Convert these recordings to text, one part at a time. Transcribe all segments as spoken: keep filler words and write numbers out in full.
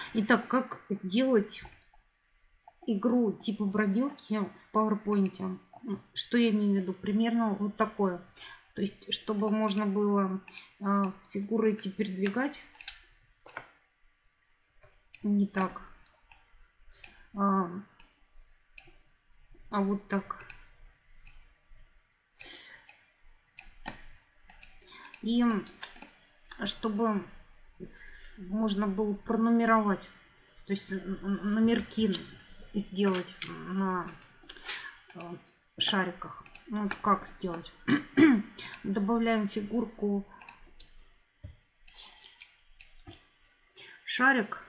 Итак, как сделать игру типа бродилки в PowerPoint? Что я имею в виду? Примерно вот такое. То есть, чтобы можно было а, фигуры эти передвигать. Не так. А, а вот так. И чтобы можно было пронумеровать, то есть номерки сделать на шариках. Ну, вот как сделать? Добавляем фигурку шарик.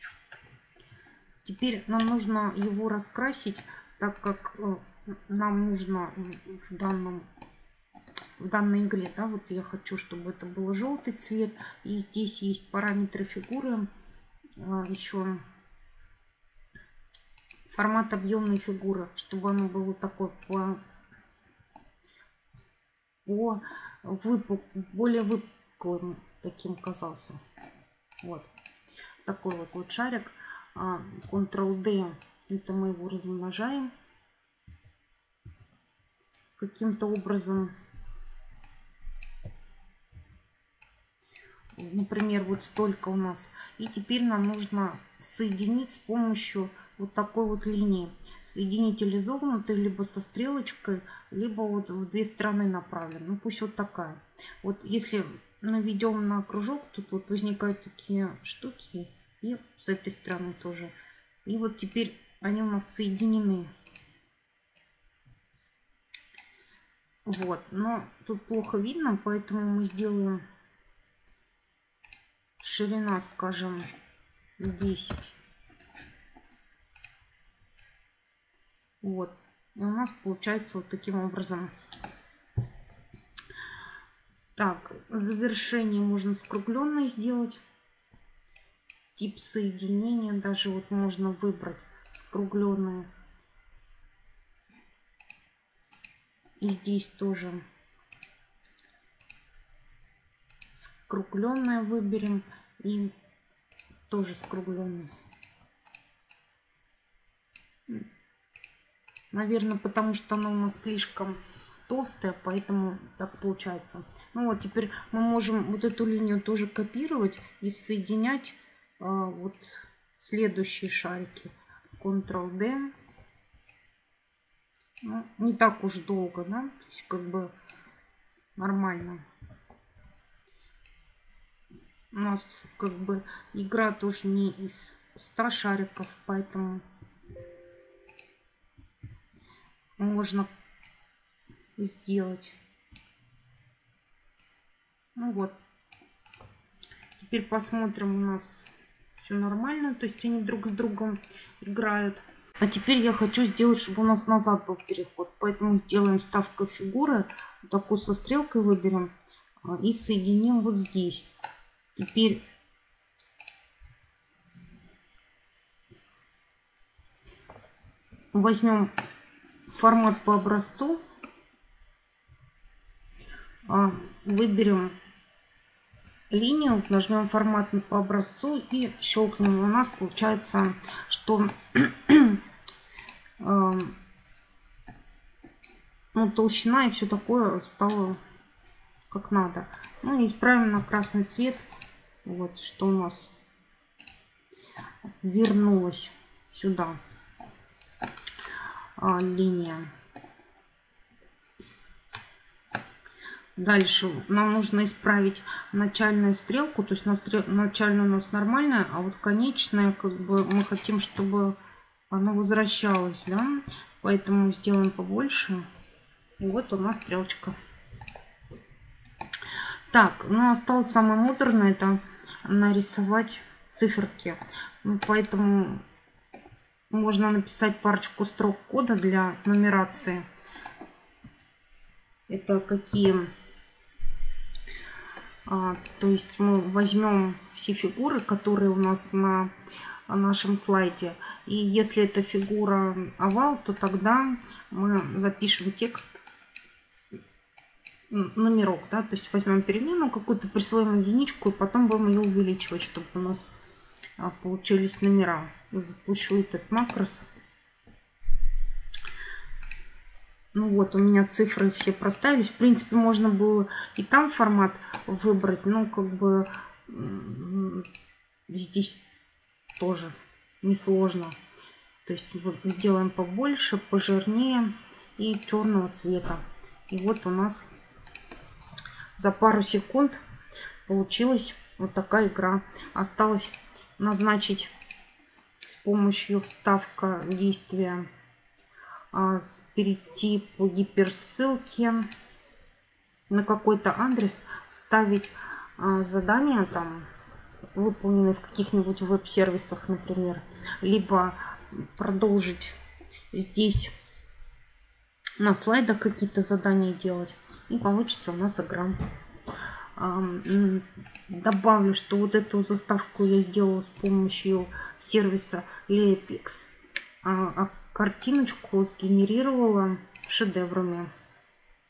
Теперь нам нужно его раскрасить, так как нам нужно в данном в данной игре, да, вот я хочу, чтобы это был желтый цвет. И здесь есть параметры фигуры, еще формат объемной фигуры, чтобы оно было такое по, по выпук, более выпуклым таким казался. Вот такой вот, вот шарик. контрол-D, это мы его размножаем каким-то образом. Например, вот столько у нас. И теперь нам нужно соединить с помощью вот такой вот линии. Соединитель изогнутый, либо со стрелочкой, либо вот в две стороны направлен. Ну пусть вот такая. Вот если наведем на кружок, тут вот возникают такие штуки. И с этой стороны тоже. И вот теперь они у нас соединены. Вот. Но тут плохо видно, поэтому мы сделаем... Ширина, скажем, десять. Вот. И у нас получается вот таким образом. Так, завершение можно скругленное сделать. Тип соединения даже вот можно выбрать скругленное. И здесь тоже скругленное выберем. И тоже скругленный. Наверное, потому что она у нас слишком толстая, поэтому так получается. Ну вот, теперь мы можем вот эту линию тоже копировать и соединять а, вот следующие шарики. контрол-D. Ну, не так уж долго, да? То есть как бы нормально. У нас как бы игра тоже не из ста шариков, поэтому можно сделать. Ну вот. Теперь посмотрим, у нас все нормально, то есть они друг с другом играют. А теперь я хочу сделать, чтобы у нас назад был переход, поэтому сделаем вставку фигуры, вот такую со стрелкой выберем и соединим вот здесь. Теперь возьмем формат по образцу, выберем линию, нажмем формат по образцу и щелкнем. У нас получается, что ну, толщина и все такое стало как надо. Ну и исправим на красный цвет. Вот что у нас вернулось сюда а, линия. Дальше нам нужно исправить начальную стрелку, то есть на стрел... начальная у нас нормальная, а вот конечная, как бы мы хотим, чтобы она возвращалась, да? Поэтому сделаем побольше. И вот у нас стрелочка. Так, ну осталось самое муторное, это нарисовать циферки. Поэтому можно написать парочку строк кода для нумерации. Это какие? А, то есть мы возьмем все фигуры, которые у нас на нашем слайде. И если это фигура овал, то тогда мы запишем текст, номерок, да, то есть возьмем переменную какую-то, присвоим единичку и потом будем ее увеличивать, чтобы у нас а, получились номера. Запущу этот макрос. Ну вот, у меня цифры все проставились. В принципе, можно было и там формат выбрать, но как бы здесь тоже несложно. То есть сделаем побольше, пожирнее и черного цвета. И вот у нас за пару секунд получилась вот такая игра. Осталось назначить с помощью вставка действия, а, перейти по гиперссылке на какой-то адрес, вставить а, задание там, выполненные в каких-нибудь веб-сервисах, например, либо продолжить здесь на слайдах какие-то задания делать, и получится у нас игра. Добавлю, что вот эту заставку я сделала с помощью сервиса Leapix, а картиночку сгенерировала в шедеврами.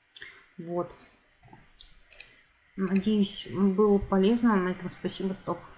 Вот. Надеюсь, было полезно. На этом спасибо, стоп.